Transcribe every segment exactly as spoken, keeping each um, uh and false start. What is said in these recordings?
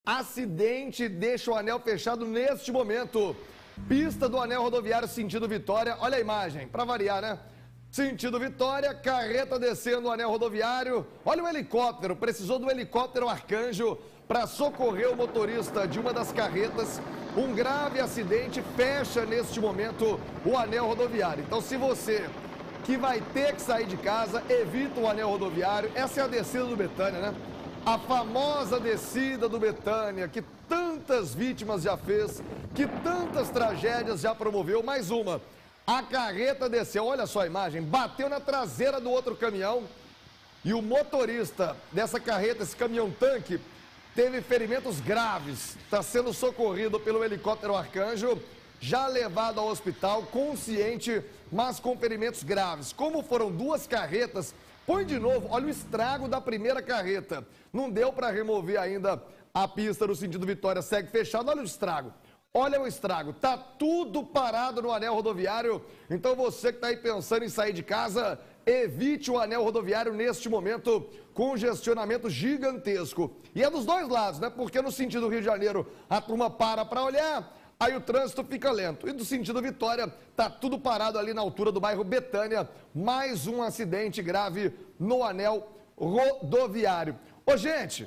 Acidente deixa o anel fechado neste momento. Pista do anel rodoviário sentido Vitória. Olha a imagem, para variar, né? Sentido Vitória, carreta descendo o anel rodoviário. Olha o helicóptero, precisou do helicóptero Arcanjo para socorrer o motorista de uma das carretas. Um grave acidente fecha neste momento o anel rodoviário. Então, se você que vai ter que sair de casa, evita o anel rodoviário. Essa é a descida do Betânia, né? A famosa descida do Betânia, que tantas vítimas já fez, que tantas tragédias já promoveu. Mais uma, a carreta desceu, olha só a imagem, bateu na traseira do outro caminhão e o motorista dessa carreta, esse caminhão-tanque, teve ferimentos graves. Está sendo socorrido pelo helicóptero Arcanjo, já levado ao hospital, consciente, mas com ferimentos graves. Como foram duas carretas, põe de novo, olha o estrago da primeira carreta. Não deu para remover ainda a pista no sentido Vitória, segue fechado, olha o estrago. Olha o estrago, tá tudo parado no anel rodoviário. Então você que está aí pensando em sair de casa, evite o anel rodoviário neste momento, congestionamento gigantesco. E é dos dois lados, né? Porque no sentido Rio de Janeiro a turma para para olhar, aí o trânsito fica lento. E do sentido Vitória, tá tudo parado ali na altura do bairro Betânia. Mais um acidente grave no anel rodoviário. Ô, gente,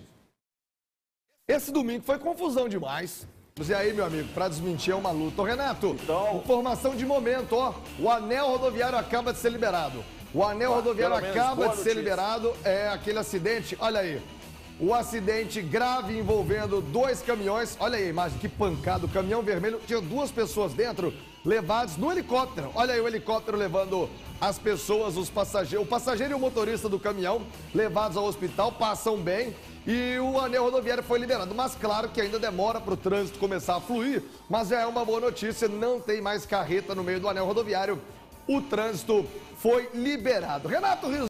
esse domingo foi confusão demais. E aí, meu amigo, para desmentir é uma luta. Ô, Renato, então, informação de momento, ó. O anel rodoviário acaba de ser liberado. O anel ah, rodoviário acaba de ser liberado. É aquele acidente, olha aí. O acidente grave envolvendo dois caminhões. Olha aí a imagem, que pancada. O caminhão vermelho tinha duas pessoas dentro, levados no helicóptero. Olha aí o helicóptero levando as pessoas, os passageiros. O passageiro e o motorista do caminhão levados ao hospital, passam bem. E o anel rodoviário foi liberado. Mas claro que ainda demora para o trânsito começar a fluir. Mas já é uma boa notícia, não tem mais carreta no meio do anel rodoviário. O trânsito foi liberado. Renato Rios.